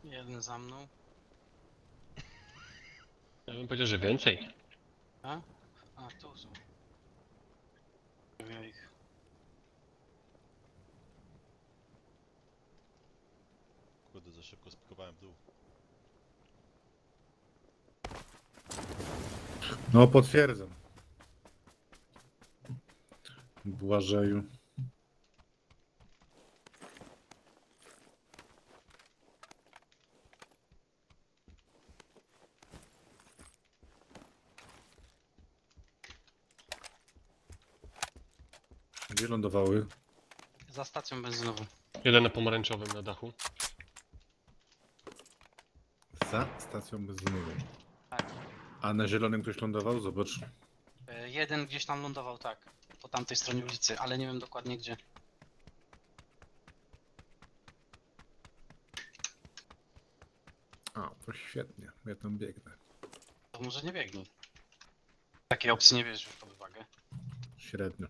Jeden za mną. Ja bym powiedział, że więcej. A? A, tu są. Ja ich. Kurde, za szybko spikowałem w dół. No potwierdzam. Błażeju. Gdzie lądowały? Za stacją benzynową. Jeden na pomarańczowym na dachu. Za stacją benzynową. Tak. A na zielonym ktoś lądował? Zobacz. Jeden gdzieś tam lądował, tak. Po tamtej stronie ulicy, ale nie wiem dokładnie gdzie. A, to świetnie. Ja tam biegnę. To może nie biegnij. Takiej opcji nie bierzesz pod uwagę. Średnio.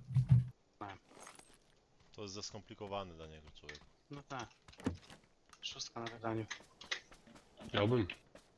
To jest za skomplikowane dla niego, człowiek. No tak. 6 na wydaniu. Miałbym.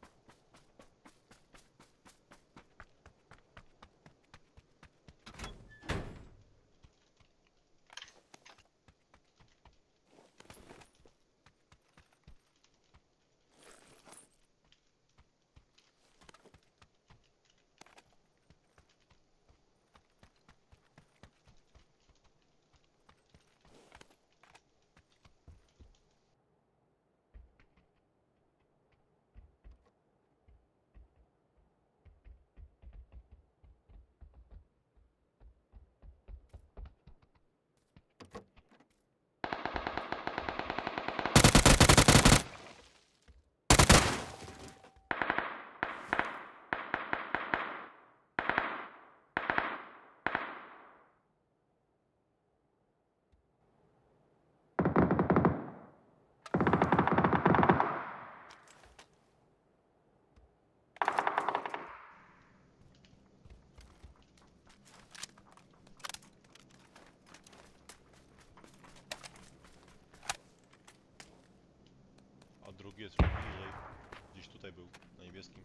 A drugi jest już bliżej. Gdzieś tutaj był, na niebieskim.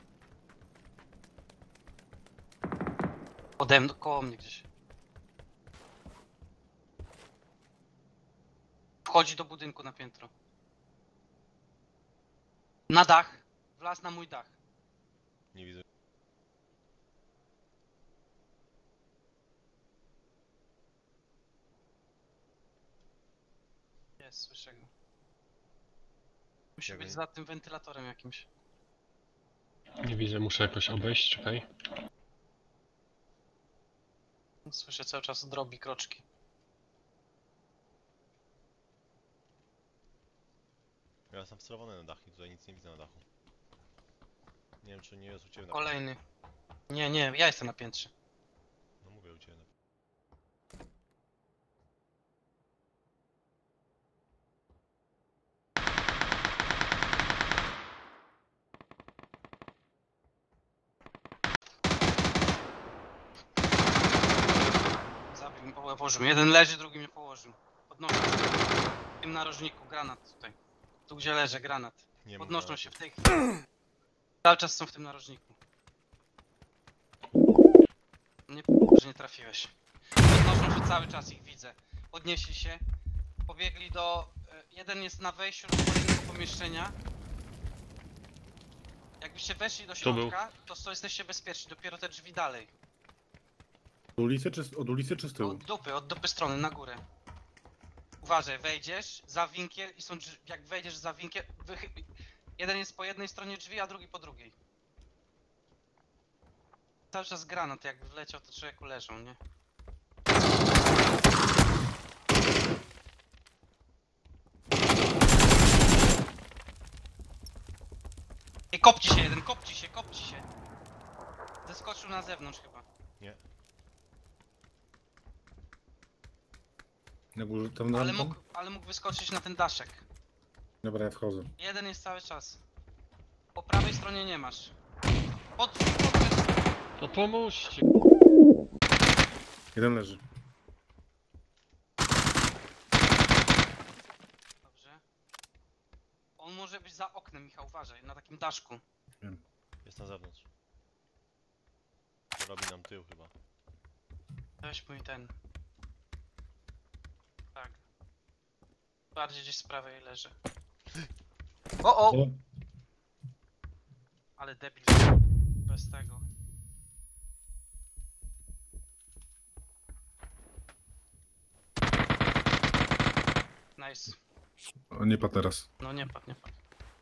Ode mnie, koło mnie gdzieś. Wchodzi do budynku na piętro. Na dach. Wlazł na mój dach. Nie widzę. Jest, słyszę go. Musi Jak być oni- za tym wentylatorem jakimś. Nie widzę, muszę jakoś obejść, czekaj. Słyszę cały czas drobi kroczki. Ja jestem wcelowany na dach i tutaj nic nie widzę na dachu. Nie wiem, czy nie jest u ciebie na Kolejny. Nie, nie, ja jestem na piętrze. No mówię u ciebie na Zabił mnie, położył mnie. Jeden leży, drugi mnie położył. Podnoszą się. W tym narożniku, granat tutaj. Tu gdzie leży, granat. Nie mów Podnoszą na- się w tej chwili. Cały czas są w tym narożniku. Nie, że nie trafiłeś. Podnoszą się cały czas, ich widzę. Podnieśli się. Pobiegli do... Jeden jest na wejściu do kolejnego pomieszczenia. Jakbyście weszli do Tu był. środka, to jesteście bezpieczni. Dopiero te drzwi dalej. Od ulicy czy z tyłu? Od dupy strony, na górę. Uważaj, wejdziesz za winkiel i są drzwi, jak wejdziesz za winkiel, jeden jest po jednej stronie drzwi, a drugi po drugiej. Cały czas granat, jakby wleciał, to człowieku leżą, nie? I kopci się jeden, kopci się. Zeskoczył na zewnątrz chyba. Nie. Na górze, tam na Ale mógł wyskoczyć na ten daszek. Dobra, ja wchodzę. Jeden jest cały czas. Po prawej stronie nie masz. Pod... No pomóżcie. Jeden leży. Dobrze. On może być za oknem, Michał, uważaj, na takim daszku. Jest na zewnątrz. Robi nam tył chyba. Weź mój ten. Tak. Bardziej gdzieś z prawej leży. O! O, Ale debil. Bez tego. Nice. o, nie padł teraz. No nie padł, nie padł.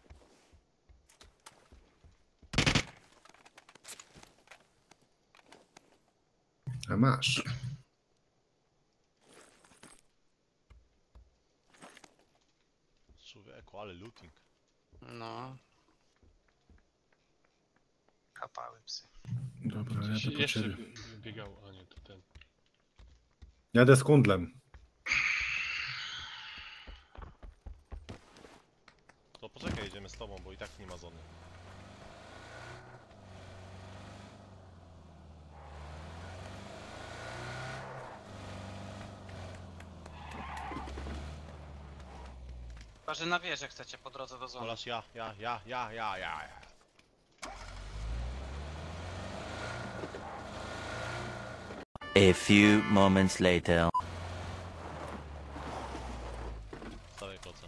A masz. Człowieku, ale looting. No. Kapały psy. Dobra, Gdzieś jadę po jeszcze ciebie. biegał, a nie, to ten. Jadę z kundlem. To poczekaj, jedziemy z tobą, bo i tak nie ma zony. Chyba, że na wieżę chcecie po drodze do zony. Olasz, ja. A few moments later. Stawiaj kloca.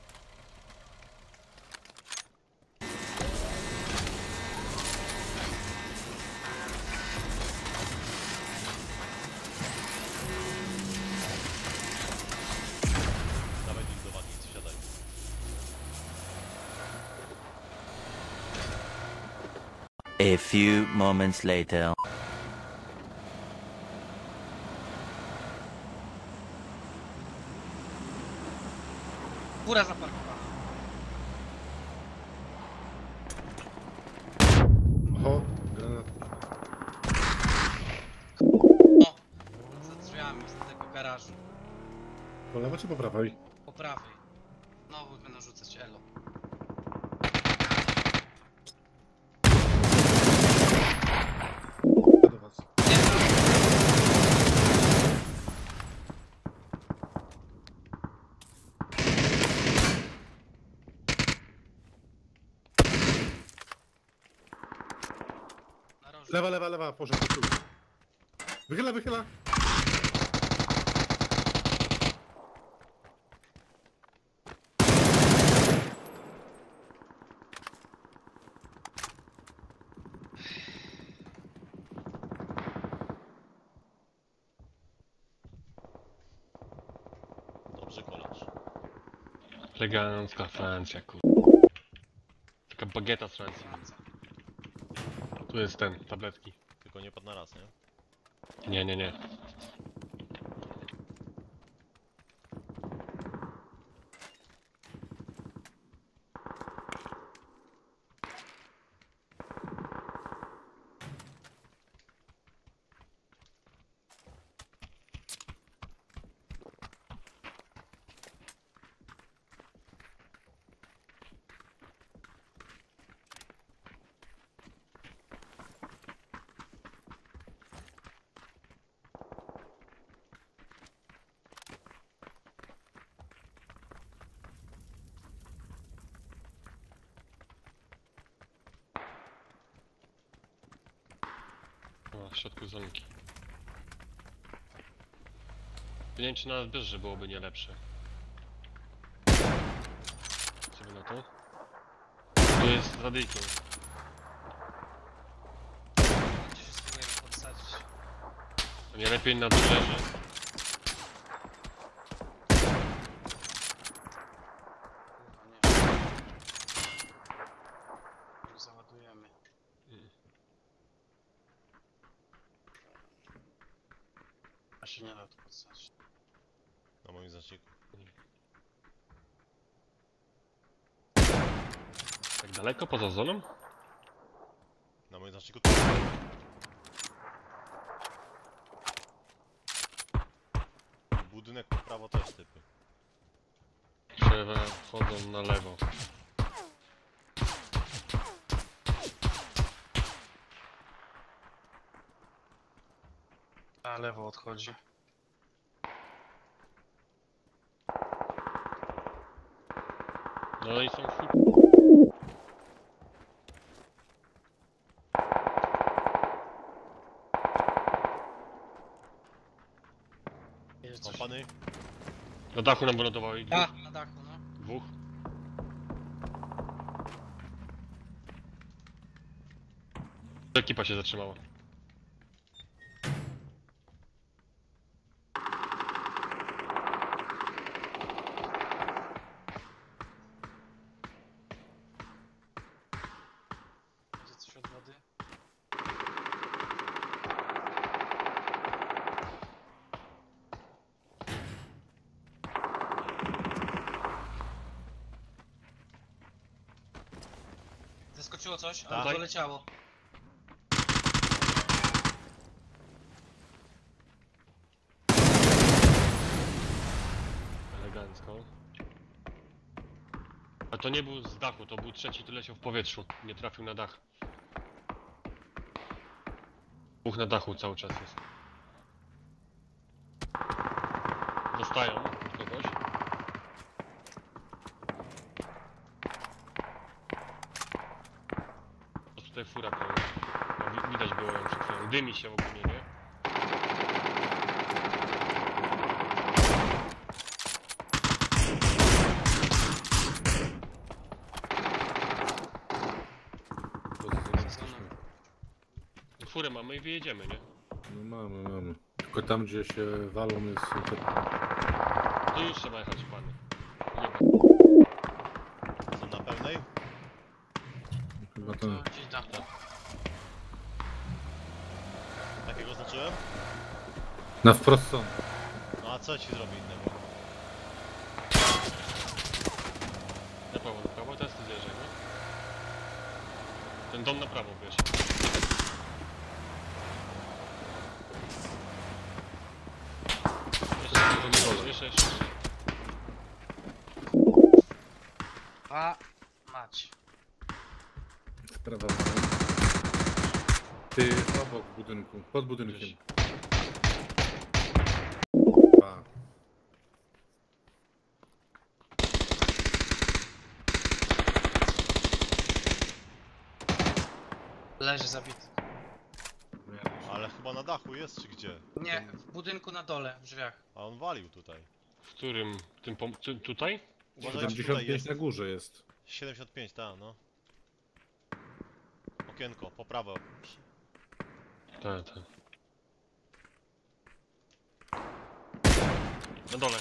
Dawaj ich do wadnicy, siadaj. A few moments later. Góra zaparkowana. Oho, granat. O! Za drzwiami z tego garażu. Po lewo czy po prawej? Po prawej. Znowu będę rzucać elo. Do was. Nie ma. Na rożu. Lewa, poszedł. Tu. Wychyla. Dobrze, kolarz. Elegancka Francja, kur... Taka bagieta z Francji. Tu jest ten, tabletki. Tylko nie padł na raz, nie? Nie. O, w środku zonki. Nie wiem, czy nawet wyższe byłoby nie lepsze. Co by na to? To jest radyjką. Gdzie się spróbujemy podsadzić. To nie lepiej na wybrzeże. Kurwa, nie. Już załadujemy. A się nie da tu podsadzić. Na moim znaczniku. Tak daleko poza zoną? Na moim znaczniku. Budynek po prawo też typy. Drzewa wchodzą na lewo. A lewo odchodzi. No i są full. Jest coś. Kompany. Na dachu nam wylądowali dwóch. A, na dachu, no. Dwóch. Ekipa się zatrzymała. Będzie coś od wody. Zeskoczyło coś, ale Tak. to leciało. Elegancko. A to nie był z dachu, to był trzeci, który leciał w powietrzu. Nie trafił na dach. Dwóch na dachu cały czas jest. Dostają od kogoś. To tutaj fura pełna. No, widać było ją przed chwilą. Dymi się ogólnie, nie? Furę mamy i wyjedziemy, nie? No mamy. Tylko tam gdzie się walą jest... To już trzeba jechać, pany. Nie, Są na pełnej? Chyba To ten... gdzieś tam. Takiego znaczyłem? Na wprost są. No a co ci zrobi innego? na prawo, teraz ty zjeżdżaj, no. Ten dom na prawo, wiesz. Jeszcze. A, mać. Sprawa. Ty obok budynku, pod budynkiem. Gdzieś. A. Leży zabity. Ale chyba na dachu jest, czy gdzie? Nie, w budynku na dole, w drzwiach. A on walił tutaj. W którym? Tutaj? Uważajcie, tutaj 75 jest. na górze jest. 75, tak, no. Okienko, po prawo. Tak. Na dole.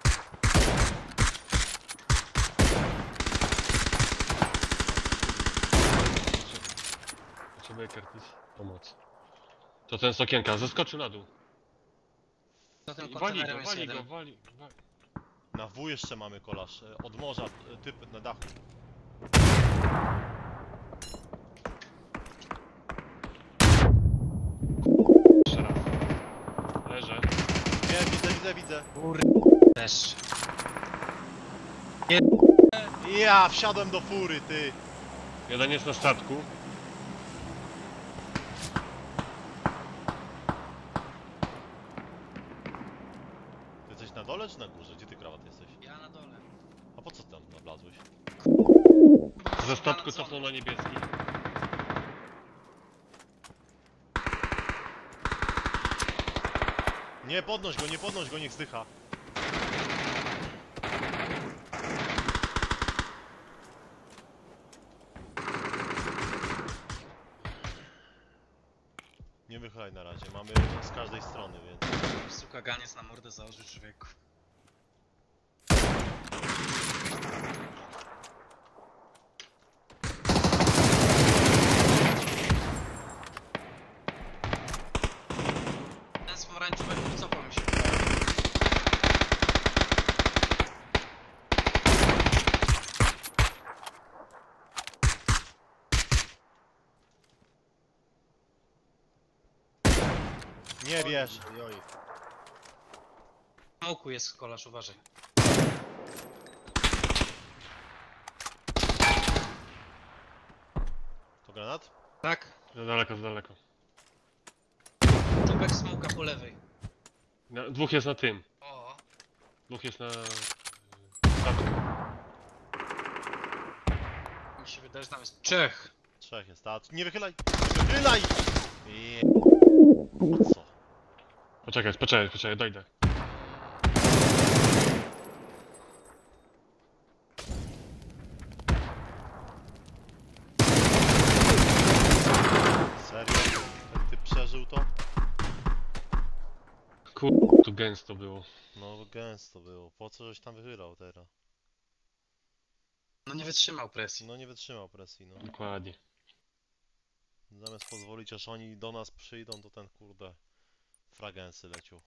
Potrzebuję Curtis. Pomoc. To ten z okienka. Zeskoczył na dół. Za tym Wali kontenerem go, jest wali go, jeden. wali. Na W jeszcze mamy kolarz. Od morza, typ na dachu. Jeszcze raz. Leżę. Nie, widzę. Deszcz. Ja wsiadłem do fury, ty. Jeden jest na statku. Ty jesteś na dole czy na górze? Gdzie ty, krawat, jesteś? Ja na dole. A po co tam nablazłeś? Ze statku cofnął na niebieski. Nie podnoś go, niech zdycha. Nie wychylaj na razie, mamy z każdej strony, więc... Suka ganiec na mordę założył człowieku. Ten z pomarańczowego wycofał mi się. Nie wiesz. W smoku jest kolarz, uważaj. To granat? Tak? Za daleko. Czubek smoka po lewej. Dwóch jest na tym. O, Dwóch jest na statku. Mi się wydaje, że tam jest Czech. Trzech jest, a nie wychylaj! Nie wychylaj! A co? Poczekaj, dojdę. Serio? Ten typ przeżył to? Tu gęsto było. No gęsto było. Po co żeś tam wychylał teraz? No nie wytrzymał presji. No nie wytrzymał presji, no. Dokładnie. Zamiast pozwolić aż oni do nas przyjdą, to ten kurde fragensy leciał.